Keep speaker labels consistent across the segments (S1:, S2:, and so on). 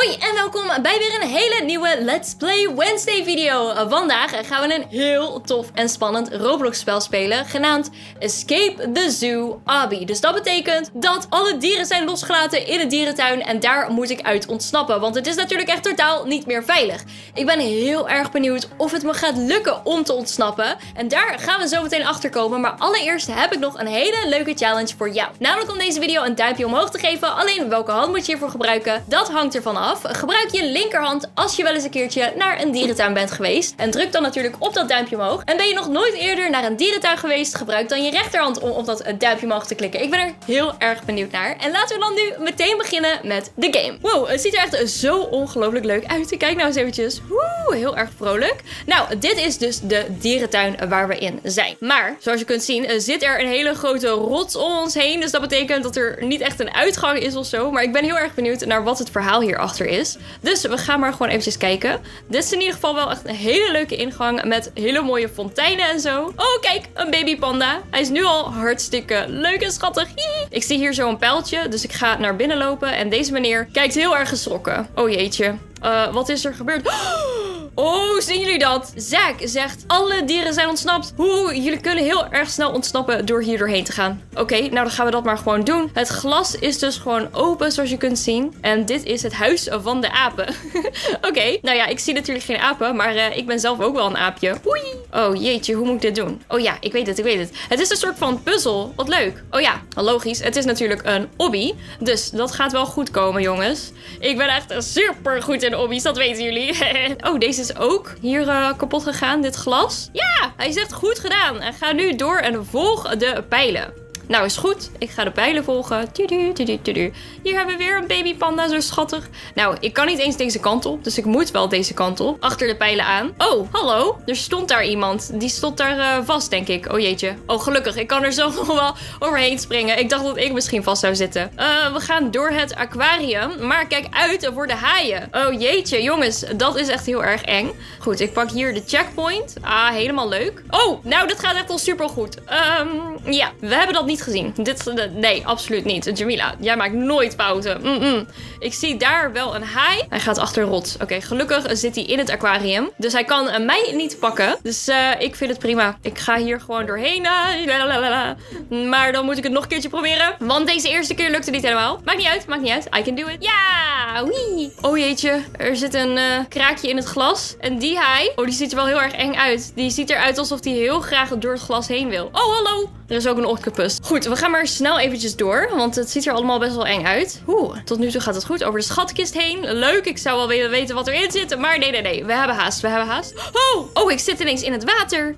S1: Hoi en welkom bij weer een hele nieuwe Let's Play Wednesday video. Vandaag gaan we een heel tof en spannend Roblox spel spelen, genaamd Escape the Zoo Obby. Dus dat betekent dat alle dieren zijn losgelaten in een dierentuin en daar moet ik uit ontsnappen. Want het is natuurlijk echt totaal niet meer veilig. Ik ben heel erg benieuwd of het me gaat lukken om te ontsnappen. En daar gaan we zo meteen achter komen. Maar allereerst heb ik nog een hele leuke challenge voor jou. Namelijk om deze video een duimpje omhoog te geven. Alleen welke hand moet je hiervoor gebruiken? Dat hangt ervan af. Gebruik je linkerhand als je wel eens een keertje naar een dierentuin bent geweest. En druk dan natuurlijk op dat duimpje omhoog. En ben je nog nooit eerder naar een dierentuin geweest? Gebruik dan je rechterhand om op dat duimpje omhoog te klikken. Ik ben er heel erg benieuwd naar. En laten we dan nu meteen beginnen met de game. Wow, het ziet er echt zo ongelooflijk leuk uit. Kijk nou eens eventjes. Woe, heel erg vrolijk. Nou, dit is dus de dierentuin waar we in zijn. Maar, zoals je kunt zien, zit er een hele grote rots om ons heen. Dus dat betekent dat er niet echt een uitgang is of zo. Maar ik ben heel erg benieuwd naar wat het verhaal hierachter is. Dus we gaan maar gewoon eventjes kijken. Dit is in ieder geval wel echt een hele leuke ingang met hele mooie fonteinen en zo. Oh, kijk, een babypanda. Hij is nu al hartstikke leuk en schattig. Hihi. Ik zie hier zo een pijltje, dus ik ga naar binnen lopen. En deze meneer kijkt heel erg geschrokken. Oh jeetje. Wat is er gebeurd? Oh, zien jullie dat? Zack zegt, alle dieren zijn ontsnapt. Jullie kunnen heel erg snel ontsnappen door hier doorheen te gaan. Oké, nou dan gaan we dat maar gewoon doen. Het glas is dus gewoon open, zoals je kunt zien. En dit is het huis van de apen. Oké, nou ja, ik zie natuurlijk geen apen, maar ik ben zelf ook wel een aapje. Oei. Oh jeetje, hoe moet ik dit doen? Oh ja, ik weet het. Het is een soort van puzzel. Wat leuk. Oh ja, logisch. Het is natuurlijk een obby. Dus dat gaat wel goed komen, jongens. Ik ben echt super goed in obby's, dat weten jullie. Oh, deze is ook hier kapot gegaan, dit glas. Ja, hij zegt goed gedaan. En ga nu door en volg de pijlen. Nou, is goed. Ik ga de pijlen volgen. Hier hebben we weer een babypanda, zo schattig. Nou, ik kan niet eens deze kant op, dus ik moet wel deze kant op. Achter de pijlen aan. Oh, hallo. Er stond daar iemand. Die stond daar vast, denk ik. Oh jeetje. Oh, gelukkig. Ik kan er zo nog wel overheen springen. Ik dacht dat ik misschien vast zou zitten. We gaan door het aquarium. Maar kijk uit voor de haaien. Oh jeetje, jongens. Dat is echt heel erg eng. Goed, ik pak hier de checkpoint. Ah, helemaal leuk. Oh, nou, dat gaat echt al super goed. Ja, we hebben dat niet gezien. Nee, absoluut niet. Jamila, jij maakt nooit fouten. Ik zie daar wel een haai. Hij gaat achter een rots. Oké, gelukkig zit hij in het aquarium. Dus hij kan mij niet pakken. Dus ik vind het prima. Ik ga hier gewoon doorheen. Maar dan moet ik het nog een keertje proberen. Want deze eerste keer lukte niet helemaal. Maakt niet uit. I can do it. Ja! Wee! Oh jeetje. Er zit een kraakje in het glas. En die haai, die ziet er wel heel erg eng uit. Die ziet eruit alsof hij heel graag door het glas heen wil. Oh, hallo! Er is ook een octopus. Goed, we gaan maar snel eventjes door. Want het ziet er allemaal best wel eng uit. Tot nu toe gaat het goed. Over de schatkist heen. Leuk, ik zou wel willen weten wat erin zit. Maar nee. We hebben haast. Oh, ik zit ineens in het water.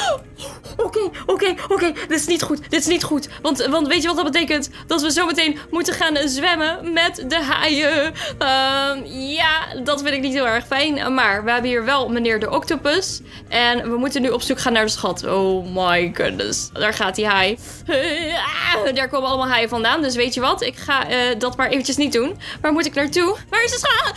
S1: Oké. Dit is niet goed. Want weet je wat dat betekent? Dat we zometeen moeten gaan zwemmen met de haaien. Ja, dat vind ik niet heel erg fijn. Maar we hebben hier wel meneer de octopus. En we moeten nu op zoek gaan naar de schat. Oh my goodness. Daar gaat die haai. Daar komen allemaal haaien vandaan. Dus weet je wat? Ik ga dat maar eventjes niet doen. Waar moet ik naartoe? Waar is de schat?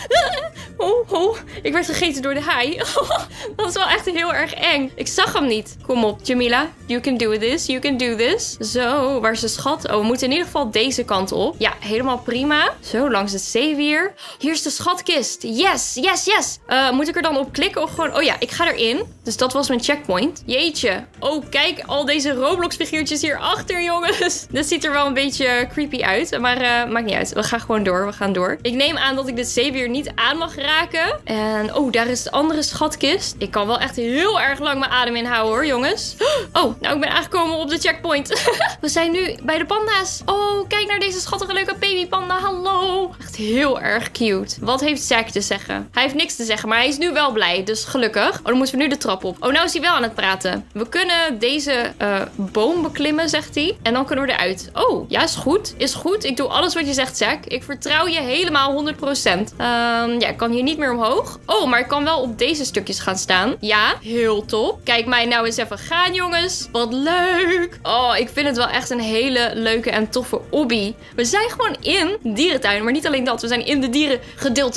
S1: Ik werd gegeten door de haai. Dat is wel echt heel erg eng. Ik zag hem niet. Kom op, Jamila. You can do this. Zo, waar is de schat? Oh, we moeten in ieder geval deze kant op. Ja, helemaal prima. Zo, langs de zeewier. Hier is de schatkist. Yes. Moet ik er dan op klikken of gewoon... Oh ja, ik ga erin. Dus dat was mijn checkpoint. Jeetje. Oh, kijk, al deze Roblox figuurtjes hierachter, jongens. Dit ziet er wel een beetje creepy uit. Maar maakt niet uit. We gaan gewoon door. Ik neem aan dat ik de zeewier niet aan mag raken. En daar is de andere schatkist. Ik kan wel echt heel erg lang mijn adem inhouden, hoor, jongens. Oh, nou, ik ben aangekomen op de checkpoint. We zijn nu bij de panda's. Oh, kijk naar deze schattige leuke babypanda. Hallo. Echt heel erg cute. Wat heeft Zack te zeggen? Hij heeft niks te zeggen, maar hij is nu wel blij. Dus gelukkig. Dan moeten we nu de trap op. Oh, nou is hij wel aan het praten. We kunnen deze boom beklimmen, zegt hij. En dan kunnen we eruit. Oh, ja, is goed. Ik doe alles wat je zegt, Zack. Ik vertrouw je helemaal 100%. Ja, ik kan hier niet meer omhoog. Oh, maar ik kan wel op deze stukjes gaan staan. Ja, heel top. Kijk mij nou eens even gaan, jongens. Wat leuk. Oh, ik vind het wel echt een hele leuke en toffe obby. We zijn gewoon in dierentuin, maar niet alleen dat. We zijn in de dierengedeeltes van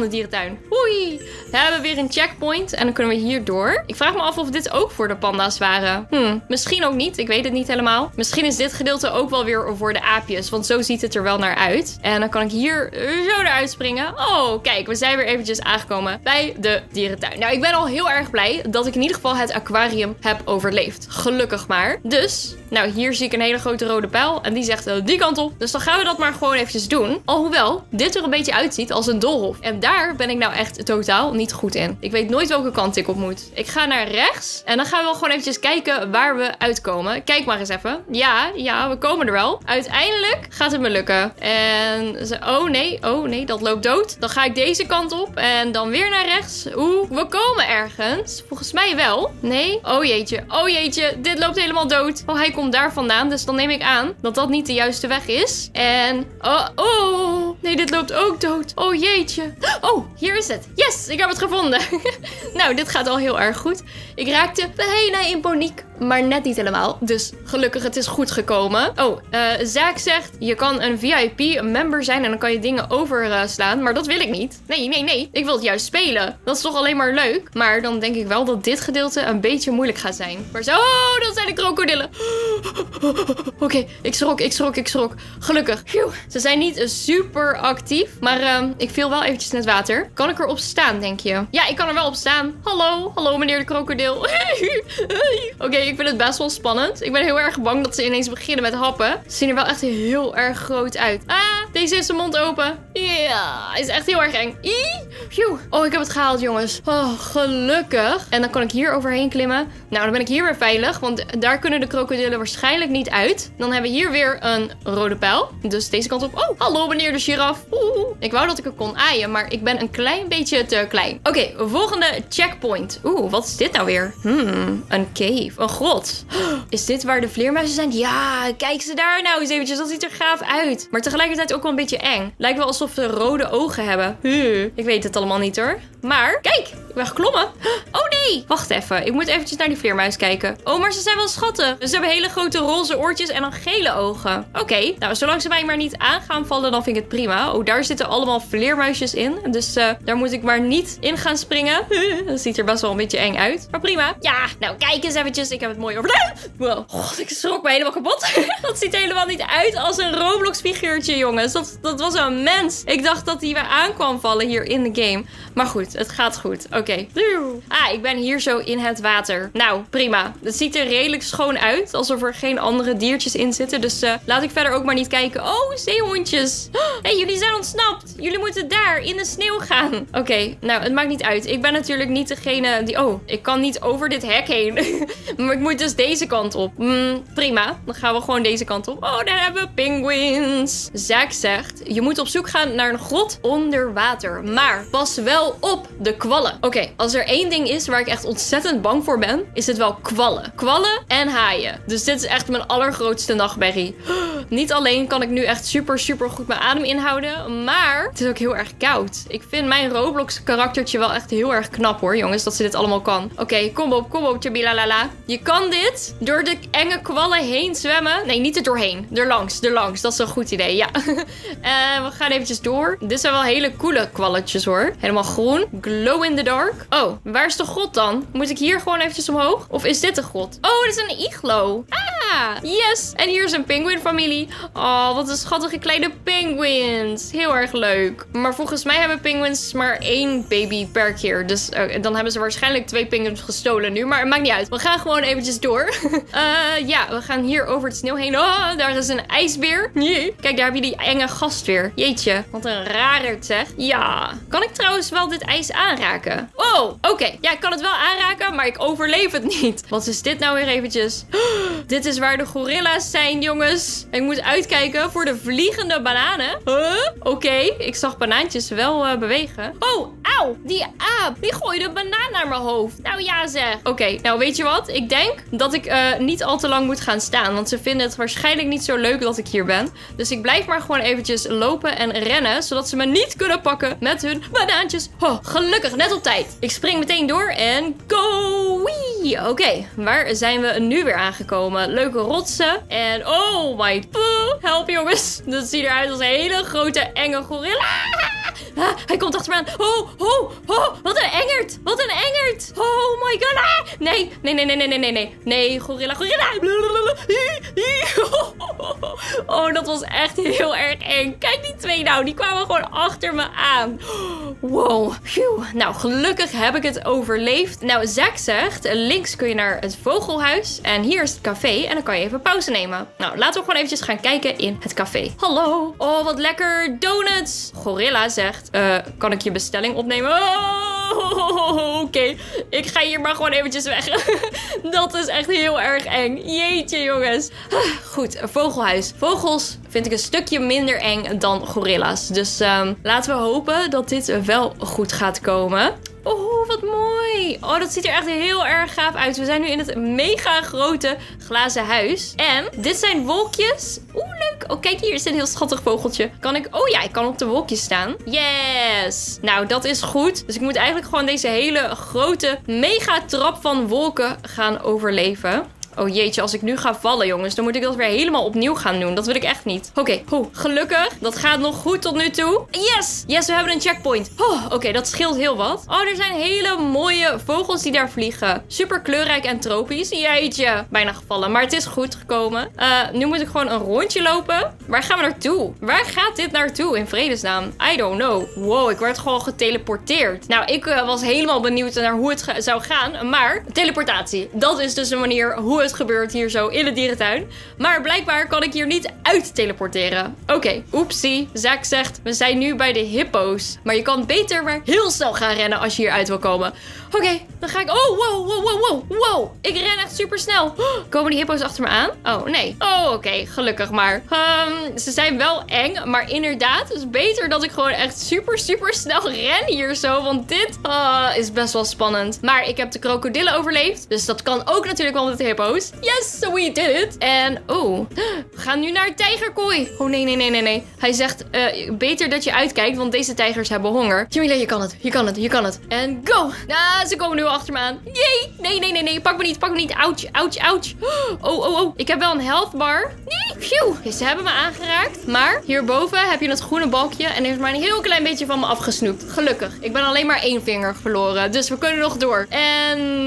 S1: de dierentuin. Oei. We hebben weer een checkpoint. En dan kunnen we hier door. Ik vraag me af of dit ook voor de panda's waren. Misschien ook niet. Ik weet het niet helemaal. Misschien is dit gedeelte ook wel weer voor de aapjes. Want zo ziet het er wel naar uit. En dan kan ik hier zo eruit springen. Oh, kijk. We zijn weer eventjes aangekomen bij de dierentuin. Nou, ik ben al heel erg blij dat ik in ieder geval het aquarium heb overleefd. Gelukkig maar. Dus, nou, hier zie ik een hele grote rode pijl. En die zegt die kant op. Dus dan gaan we dat maar gewoon eventjes doen. Alhoewel, dit er een beetje uitziet als een doolhof. En daar ben ik nou echt totaal niet goed in. Ik weet nooit welke kant ik op moet. Ik ga naar rechts. En dan gaan we wel gewoon eventjes kijken waar we uitkomen. Kijk maar eens even. Ja, we komen er wel. Uiteindelijk gaat het me lukken. En, oh nee, dat loopt dood. Dan ga ik deze kant op. En dan weer naar rechts. We komen ergens. Volgens mij wel. Nee. Oh jeetje, dit loopt helemaal dood. Oh, hij komt daar vandaan. Dus dan neem ik aan dat dat niet de juiste weg is. En, nee, dit loopt ook dood. Oh jeetje. Oh, hier is het. Yes, ik heb het gevonden. Nou, dit gaat al heel erg goed. Ik raakte bijna in paniek, maar net niet helemaal. Dus gelukkig, het is goed gekomen. Zaak zegt, je kan een VIP-member zijn en dan kan je dingen overslaan. Maar dat wil ik niet. Nee. Ik wil het juist spelen. Dat is toch alleen maar leuk. Maar dan denk ik wel dat dit gedeelte een beetje moeilijk gaat zijn. Maar zo, dat zijn de krokodillen. Oké, ik schrok. Gelukkig. Ze zijn niet super actief, maar ik viel wel eventjes in het water. Kan ik erop staan, denk je? Ja, ik kan er wel op staan. Hallo meneer de krokodil. Oké, ik vind het best wel spannend. Ik ben heel erg bang dat ze ineens beginnen met happen. Ze zien er wel echt heel erg groot uit. Deze is zijn mond open. Ja, hij is echt heel erg eng. Oh, ik heb het gehaald, jongens. Oh, gelukkig. En dan kan ik hier overheen klimmen. Nou, dan ben ik hier weer veilig, want daar kunnen de krokodillen waarschijnlijk niet uit. Dan hebben we hier weer een rode pijl. Dus deze kant op. Oh, hallo meneer de giraf. Ik wou dat ik er kon aaien, maar ik ben een klein beetje te klein. Oké, volgende checkpoint. Wat is dit nou weer? Een cave. Een grot. Is dit waar de vleermuizen zijn? Ja, kijk ze daar nou eens eventjes. Dat ziet er gaaf uit. Maar tegelijkertijd ook wel een beetje eng. Lijkt wel alsof ze rode ogen hebben. Ik weet het allemaal niet hoor. Maar, kijk, ik ben geklommen. Oh nee, wacht even. Ik moet eventjes naar die vleermuis kijken. Oh, maar ze zijn wel schattig. Ze hebben hele grote roze oortjes en dan gele ogen. Oké, nou, zolang ze mij maar niet aan gaan vallen, dan vind ik het prima. Oh, daar zitten allemaal vleermuisjes in. Dus daar moet ik maar niet in gaan springen. Dat ziet er best wel een beetje eng uit. Maar prima. Ja, nou, kijk eens eventjes. Ik heb het mooi over. Wow, god, ik schrok me helemaal kapot. Dat ziet helemaal niet uit als een Roblox figuurtje, jongens. Dat was een mens. Ik dacht dat die weer aan kwam vallen hier in de game. Maar goed, het gaat goed. Oké. Ik ben hier zo in het water. Nou, prima. Het ziet er redelijk schoon uit. Alsof er geen andere diertjes in zitten. Dus laat ik verder ook maar niet kijken. Oh, zeehondjes. Hey, jullie zijn ontsnapt. Jullie moeten daar in de sneeuw gaan. Oké, nou, het maakt niet uit. Ik ben natuurlijk niet degene die... Oh, ik kan niet over dit hek heen. Maar ik moet dus deze kant op. Prima. Dan gaan we gewoon deze kant op. Oh, daar hebben we penguins. Zaak zegt, je moet op zoek gaan naar een grot onder water. Maar pas wel op de kwallen. Oké, als er één ding is waar ik echt ontzettend bang voor ben, is het wel kwallen. Kwallen en haaien. Dus dit is echt mijn allergrootste nachtmerrie. Niet alleen kan ik nu echt super goed mijn adem inhouden, maar het is ook heel erg koud. Ik vind mijn Roblox karaktertje wel echt heel erg knap hoor, jongens, dat ze dit allemaal kan. Oké, kom op, tjabilalala. Je kan dit door de enge kwallen heen zwemmen. Nee, niet er doorheen. Erlangs. Dat is een goed idee, ja. We gaan eventjes door. Dit zijn wel hele coole kwalletjes hoor. Helemaal groen. Glow in the dark. Oh, waar is de grot dan? Moet ik hier gewoon eventjes omhoog? Of is dit de grot? Oh, dit is een iglo. Yes. En hier is een penguinfamilie. Oh, wat een schattige kleine penguins. Heel erg leuk. Maar volgens mij hebben penguins maar 1 baby per keer. Dus dan hebben ze waarschijnlijk 2 penguins gestolen nu. Maar het maakt niet uit. We gaan gewoon eventjes door. Ja, we gaan hier over het sneeuw heen. Oh, daar is een ijsbeer. Nee. Kijk, daar heb je die enge gast weer. Jeetje, wat een rarerd zeg. Ja. Kan ik trouwens wel dit ijs aanraken? Oh, oké. Ja, ik kan het wel aanraken, maar ik overleef het niet. Wat is dit nou weer eventjes? Dit is waar de gorilla's zijn, jongens. Ik moet uitkijken voor de vliegende bananen. Oké, ik zag banaantjes wel bewegen. Oh, auw. Die aap. Die gooide een banaan naar mijn hoofd. Nou ja, zeg. Oké, nou weet je wat? Ik denk dat ik niet al te lang moet gaan staan. Want ze vinden het waarschijnlijk niet zo leuk dat ik hier ben. Dus ik blijf maar gewoon eventjes lopen en rennen. Zodat ze me niet kunnen pakken met hun banaantjes. Oh, gelukkig, net op tijd. Ik spring meteen door en go! Oké, waar zijn we nu weer aangekomen? Leuke rotsen. En oh my... help jongens. Dat ziet eruit als een hele grote enge gorilla. Hij komt achter me aan. Oh, wat een engert. Wat een engert. Oh my god. Nee, gorilla. Oh, dat was echt heel erg eng. Kijk die twee nou, die kwamen gewoon achter me aan. Wow. Nou, gelukkig heb ik het overleefd. Nou, Zack zegt, links kun je naar het vogelhuis. En hier is het café en dan kan je even pauze nemen. Nou, laten we gewoon eventjes gaan kijken in het café. Hallo. Oh, wat lekker. Donuts. Gorilla zegt, kan ik je bestelling opnemen? Oké. Ik ga hier maar gewoon eventjes weg. Dat is echt heel erg eng. Jeetje, jongens. Goed, een vogelhuis. Vogels vind ik een stukje minder eng dan gorilla's. Dus laten we hopen dat dit wel goed gaat komen. Oh, wat mooi. Oh, dat ziet er echt heel erg gaaf uit. We zijn nu in het mega grote glazen huis. En dit zijn wolkjes. Oeh, leuk. Oh, kijk, hier is een heel schattig vogeltje. Kan ik... Oh ja, ik kan op de wolkjes staan. Yes. Nou, dat is goed. Dus ik moet eigenlijk gewoon deze hele grote mega trap van wolken gaan overleven. Oh jeetje, als ik nu ga vallen, jongens, dan moet ik dat weer helemaal opnieuw gaan doen. Dat wil ik echt niet. Oké, gelukkig. Dat gaat nog goed tot nu toe. Yes, we hebben een checkpoint. Oké, dat scheelt heel wat. Oh, er zijn hele mooie vogels die daar vliegen. Super kleurrijk en tropisch. Jeetje, bijna gevallen. Maar het is goed gekomen. Nu moet ik gewoon een rondje lopen. Waar gaan we naartoe? Waar gaat dit naartoe in vredesnaam? I don't know. Wow, ik werd gewoon geteleporteerd. Nou, ik was helemaal benieuwd naar hoe het zou gaan. Maar teleportatie, dat is dus een manier hoe het gebeurt hier zo in de dierentuin. Maar blijkbaar kan ik hier niet uit teleporteren. Oké, oepsie. Zack zegt, we zijn nu bij de hippo's. Maar je kan beter maar heel snel gaan rennen als je hier uit wil komen. Oké, dan ga ik... Oh, wow. Ik ren echt super snel. Komen die hippo's achter me aan? Oh, nee. Oh, oké. Gelukkig maar. Ze zijn wel eng, maar inderdaad, het is beter dat ik gewoon echt super snel ren hier zo. Want dit is best wel spannend. Maar ik heb de krokodillen overleefd. Dus dat kan ook natuurlijk wel met de hippo's. Yes, we did it. En, we gaan nu naar tijgerkooi. Oh, nee. Hij zegt, beter dat je uitkijkt, want deze tijgers hebben honger. Jamila, je kan het. En go. Ze komen nu achter me aan. Jee. Nee. Pak me niet. Ouch. Oh. Ik heb wel een health bar. Nee. Phew. Okay, ze hebben me aangeraakt. Maar hierboven heb je het groene balkje en heeft maar een heel klein beetje van me afgesnoept. Gelukkig. Ik ben alleen maar 1 vinger verloren. Dus we kunnen nog door. En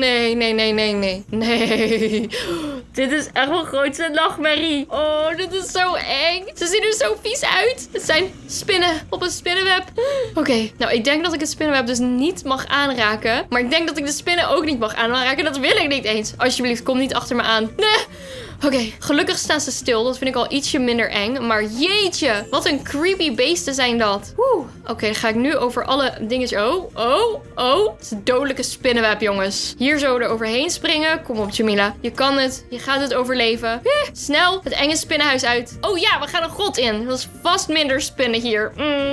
S1: nee. Dit is echt mijn grootste nachtmerrie. Oh, dit is zo eng. Ze zien er zo vies uit. Het zijn spinnen op een spinnenweb. Oké, nou ik denk dat ik het spinnenweb dus niet mag aanraken. Maar ik denk dat ik de spinnen ook niet mag aanraken. Dat wil ik niet eens. Alsjeblieft, kom niet achter me aan. Nee. Oké, gelukkig staan ze stil. Dat vind ik al ietsje minder eng. Maar jeetje, wat een creepy beesten zijn dat. Oké, dan ga ik nu over alle dingetjes... Oh. Het is een dodelijke spinnenweb, jongens. Hier zo er overheen springen. Kom op, Jamila. Je kan het. Je gaat het overleven. Snel het enge spinnenhuis uit. Oh ja, we gaan een grot in. Dat is vast minder spinnen hier.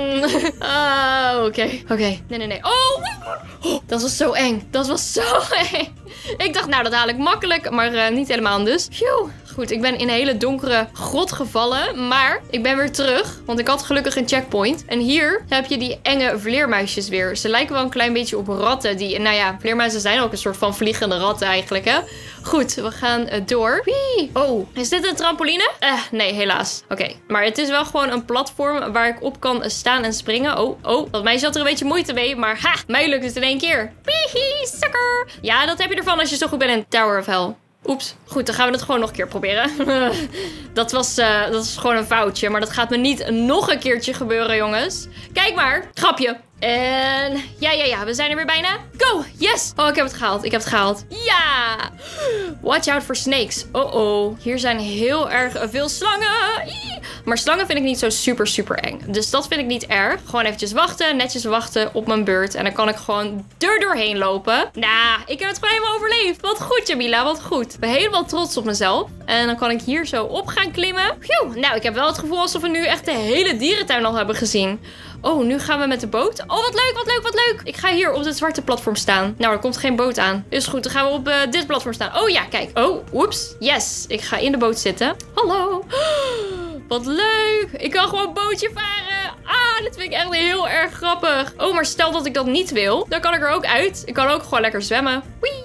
S1: Oké. Nee. Oh, dat was zo eng. Ik dacht, nou, dat haal ik makkelijk. Maar niet helemaal dus. Phew. Goed, ik ben in een hele donkere grot gevallen. Maar ik ben weer terug. Want ik had gelukkig een checkpoint. En hier heb je die enge vleermuisjes weer. Ze lijken wel een klein beetje op ratten. Nou ja, vleermuizen zijn ook een soort van vliegende ratten eigenlijk, hè. Goed, we gaan door. Wee. Oh, is dit een trampoline? Nee, helaas. Oké, maar het is wel gewoon een platform waar ik op kan staan en springen. Oh, dat meisje had er een beetje moeite mee. Maar mij lukt het in 1 keer. Wee, sucker. Ja, dat heb je ervan als je zo goed bent in Tower of Hell. Oeps. Goed, dan gaan we het gewoon nog een keer proberen. Dat was gewoon een foutje. Maar dat gaat me niet nog een keertje gebeuren, jongens. Kijk maar. Grapje. En ja, we zijn er weer bijna. Go, yes. Oh, ik heb het gehaald. Ja. Watch out for snakes. Oh. Hier zijn heel erg veel slangen. Maar slangen vind ik niet zo super eng. Dus dat vind ik niet erg. Gewoon eventjes wachten, netjes wachten op mijn beurt. En dan kan ik gewoon er doorheen lopen. Nou, ik heb het gewoon helemaal overleefd. Wat goed, Jamila, wat goed. Ik ben helemaal trots op mezelf. En dan kan ik hier zo op gaan klimmen. Phew. Nou, ik heb wel het gevoel alsof we nu echt de hele dierentuin al hebben gezien. Oh, nu gaan we met de boot. Oh, wat leuk. Ik ga hier op dit zwarte platform staan. Nou, er komt geen boot aan. Is goed, dan gaan we op dit platform staan. Oh ja, kijk. Oh, oeps. Yes, ik ga in de boot zitten. Hallo. Wat leuk. Ik kan gewoon bootje varen. Dit vind ik echt heel erg grappig. Oh, maar stel dat ik dat niet wil. Dan kan ik er ook uit. Ik kan ook gewoon lekker zwemmen. Wee.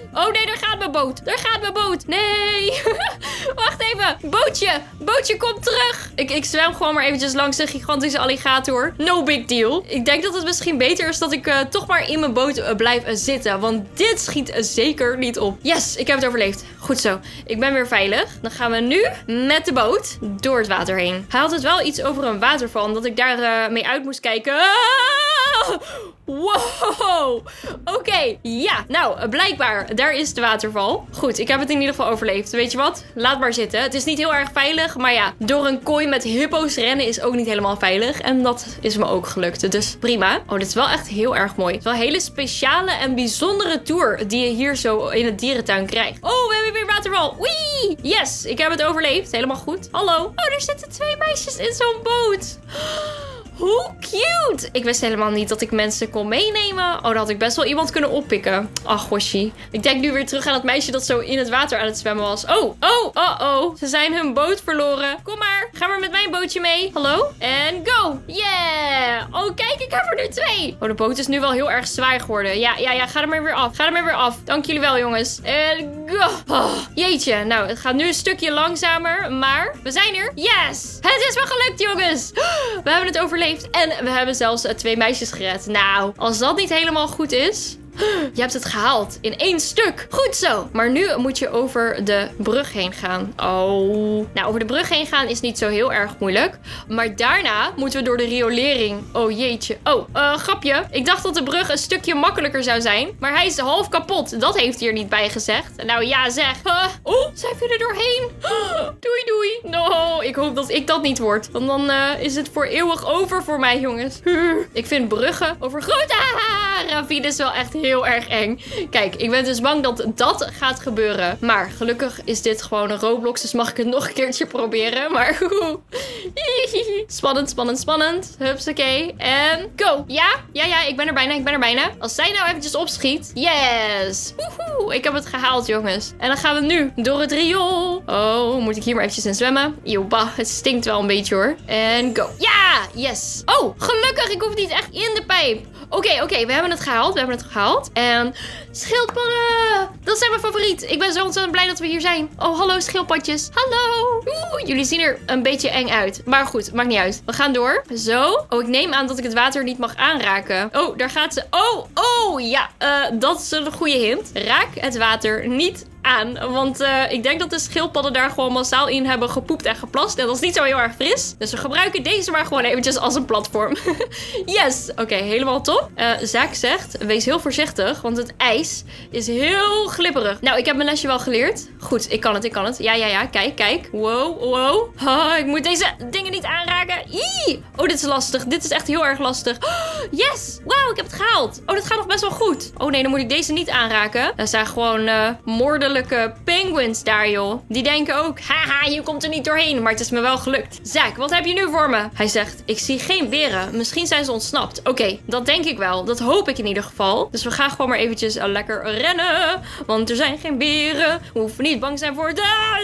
S1: Oh nee, daar gaat mijn boot. Daar gaat mijn boot. Nee. Wacht even. Bootje. Bootje, kom terug. Ik zwem gewoon maar eventjes langs de gigantische alligator. No big deal. Ik denk dat het misschien beter is dat ik toch maar in mijn boot blijf zitten. Want dit schiet zeker niet op. Yes, ik heb het overleefd. Goed zo. Ik ben weer veilig. Dan gaan we nu met de boot door het water heen. Hij had het wel iets over een waterval. Omdat ik daar mee uit moest kijken. Ah! Wow. Oké, ja. Nou, blijkbaar. Daar is de waterval. Goed, ik heb het in ieder geval overleefd. Weet je wat? Laat maar zitten. Het is niet heel erg veilig. Maar ja, door een kooi met hippo's rennen is ook niet helemaal veilig. En dat is me ook gelukt. Dus prima. Oh, dit is wel echt heel erg mooi. Het is wel een hele speciale en bijzondere tour die je hier zo in het dierentuin krijgt. Oh, we hebben weer waterval. Wee! Yes, ik heb het overleefd. Helemaal goed. Hallo. Oh, er zitten 2 meisjes in zo'n boot. Hoe cute! Ik wist helemaal niet dat ik mensen kon meenemen. Oh, dan had ik best wel iemand kunnen oppikken. Ach, goshie. Ik denk nu weer terug aan het meisje dat zo in het water aan het zwemmen was. Oh. Ze zijn hun boot verloren. Kom maar. Ga maar met mijn bootje mee. Hallo? En go. Yeah. Oh, kijk, ik heb er nu 2. Oh, de boot is nu wel heel erg zwaar geworden. Ja. Ga er maar weer af. Ga er maar weer af. Dank jullie wel, jongens. En go. Oh, jeetje. Nou, het gaat nu een stukje langzamer. Maar we zijn er. Yes. Het is wel gelukt, jongens. We hebben het overleefd. En we hebben zelfs 2 meisjes gered. Nou, als dat niet helemaal goed is... Je hebt het gehaald in 1 stuk. Goed zo. Maar nu moet je over de brug heen gaan. Oh. Nou, over de brug heen gaan is niet zo heel erg moeilijk. Maar daarna moeten we door de riolering. Oh jeetje. Oh, grapje. Ik dacht dat de brug een stukje makkelijker zou zijn. Maar hij is half kapot. Dat heeft hij er niet bij gezegd. Nou ja, zeg. Zijn we er doorheen? Doei. No, ik hoop dat ik dat niet word. Want dan is het voor eeuwig over voor mij, jongens. Ik vind bruggen over grote ravines wel echt heel erg eng. Kijk, ik ben dus bang dat dat gaat gebeuren. Maar gelukkig is dit gewoon een Roblox. Dus mag ik het nog een keertje proberen. Maar spannend. Hupsakee. En go. Ja, ik ben er bijna. Als zij nou eventjes opschiet. Yes. Woehoe. Ik heb het gehaald, jongens. En dan gaan we nu door het riool. Oh, moet ik hier maar eventjes in zwemmen? Joba, het stinkt wel een beetje hoor. En go. Ja, yes. Oh, gelukkig. Ik hoef niet echt in de pijp. Oké, we hebben het gehaald. En schildpadden. Dat zijn mijn favoriet. Ik ben zo ontzettend blij dat we hier zijn. Oh, hallo schildpadjes. Hallo. Jullie zien er een beetje eng uit. Maar goed, maakt niet uit. We gaan door. Zo. Oh, ik neem aan dat ik het water niet mag aanraken. Oh, daar gaat ze. Oh, ja. Dat is een goede hint. Raak het water niet aan. Want ik denk dat de schildpadden daar gewoon massaal in hebben gepoept en geplast. En dat is niet zo heel erg fris. Dus we gebruiken deze maar gewoon eventjes als een platform. Yes. Oké, helemaal top. Zaak zegt, wees heel voorzichtig. Want het ijs is heel glibberig. Nou, ik heb mijn lesje wel geleerd. Goed, ik kan het. Ja. Kijk. Wow. Ik moet deze dingen niet aanraken. Oh, dit is lastig. Dit is echt heel erg lastig. Yes. Wauw, ik heb het gehaald. Oh, dat gaat nog best wel goed. Oh nee, dan moet ik deze niet aanraken. Dat zijn gewoon moordelijke penguins daar, joh. Die denken ook, haha, je komt er niet doorheen. Maar het is me wel gelukt. Zaak, wat heb je nu voor me? Hij zegt, ik zie geen beren. Misschien zijn ze ontsnapt. Oké, dat denk ik wel. Dat hoop ik in ieder geval. Dus we gaan gewoon maar eventjes lekker rennen. Want er zijn geen beren. We hoeven niet bang zijn voor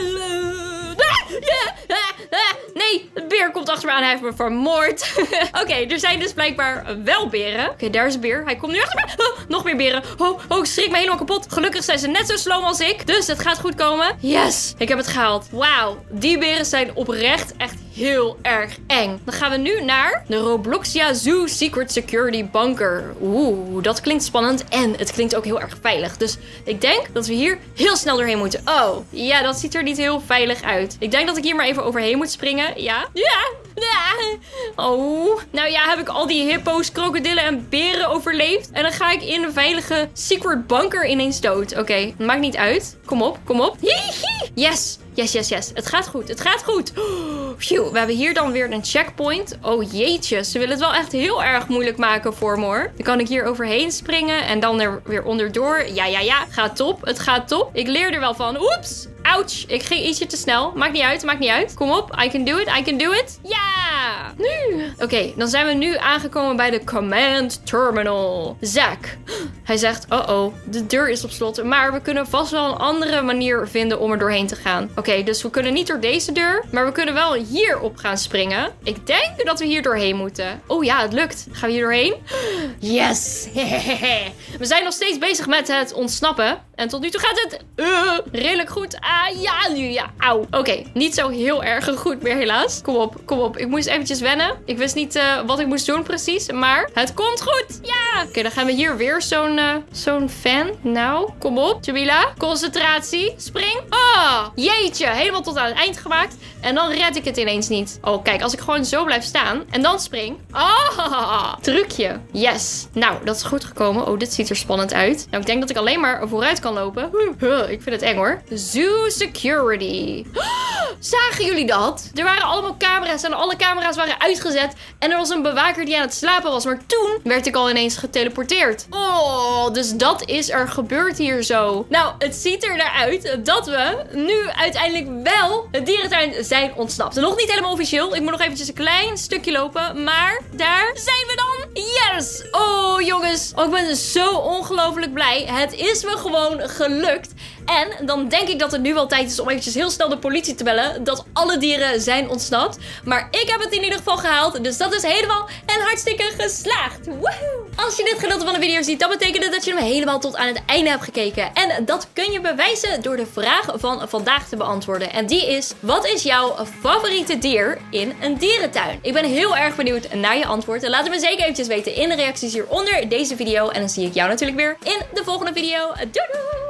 S1: Nee, de beer komt achter me aan. Hij heeft me vermoord. Oké, er zijn dus blijkbaar wel beren. Oké, daar is een beer. Hij komt nu achter me. Nog meer beren. Ik schrik me helemaal kapot. Gelukkig zijn ze net zo slow als ik. Dus het gaat goed komen. Yes, ik heb het gehaald. Wauw, die beren zijn oprecht echt heel erg eng. Dan gaan we nu naar de Robloxia Zoo Secret Security Bunker. Oeh, dat klinkt spannend en het klinkt ook heel erg veilig. Dus ik denk dat we hier heel snel doorheen moeten. Oh, ja, dat ziet er niet heel veilig uit. Ik denk dat ik hier maar even overheen moet springen. Ja. Oh, nou ja, heb ik al die hippo's, krokodillen en beren overleefd. En dan ga ik in een veilige secret bunker ineens dood. Oké, maakt niet uit. Kom op. Yes. Het gaat goed. Phew, we hebben hier dan weer een checkpoint. Oh jeetje, ze willen het wel echt heel erg moeilijk maken voor me hoor. Dan kan ik hier overheen springen en dan er weer onderdoor. Ja, gaat top. Het gaat top. Ik leer er wel van. Oeps. Ouch, ik ging ietsje te snel. Maakt niet uit. Kom op, I can do it. Ja, nu. Oké, dan zijn we nu aangekomen bij de Command Terminal. Zaak. Hij zegt, de deur is op slot. Maar we kunnen vast wel een andere manier vinden om er doorheen te gaan. Oké, dus we kunnen niet door deze deur. Maar we kunnen wel hierop gaan springen. Ik denk dat we hier doorheen moeten. Oh ja, het lukt. Gaan we hier doorheen? Yes. We zijn nog steeds bezig met het ontsnappen. En tot nu toe gaat het redelijk goed. Ja, nu ja. Auw. Oké, niet zo heel erg goed meer helaas. Kom op, kom op. Ik moest eventjes wennen. Ik wist niet wat ik moest doen precies. Maar het komt goed. Ja. Oké, dan gaan we hier weer zo'n fan. Nou, kom op. Jamila, concentratie. Spring. Oh, jeetje. Helemaal tot aan het eind gemaakt. En dan red ik het ineens niet. Oh, kijk. Als ik gewoon zo blijf staan en dan spring. Oh, trucje. Yes. Nou, dat is goed gekomen. Oh, dit ziet er spannend uit. Nou, ik denk dat ik alleen maar vooruit kan lopen. Ik vind het eng hoor. Zoo security. Zagen jullie dat? Er waren allemaal camera's en alle camera's waren uitgezet. En er was een bewaker die aan het slapen was. Maar toen werd ik al ineens geteleporteerd. Oh, dus dat is er gebeurd hier zo. Nou, het ziet er naar uit dat we nu uiteindelijk wel het dierentuin zijn ontsnapt. Nog niet helemaal officieel. Ik moet nog eventjes een klein stukje lopen. Maar daar zijn we dan. Yes! Oh, jongens. Oh, ik ben zo ongelooflijk blij. Het is me gewoon gelukt. En dan denk ik dat het nu wel tijd is om eventjes heel snel de politie te bellen. Dat alle dieren zijn ontsnapt. Maar ik heb het in ieder geval gehaald. Dus dat is helemaal en hartstikke geslaagd. Woehoe! Als je dit gedeelte van de video ziet, dan betekent het dat je hem helemaal tot aan het einde hebt gekeken. En dat kun je bewijzen door de vraag van vandaag te beantwoorden. En die is, wat is jouw favoriete dier in een dierentuin? Ik ben heel erg benieuwd naar je antwoord. En laat het me zeker eventjes weten in de reacties hieronder deze video. En dan zie ik jou natuurlijk weer in de volgende video. Doei doei!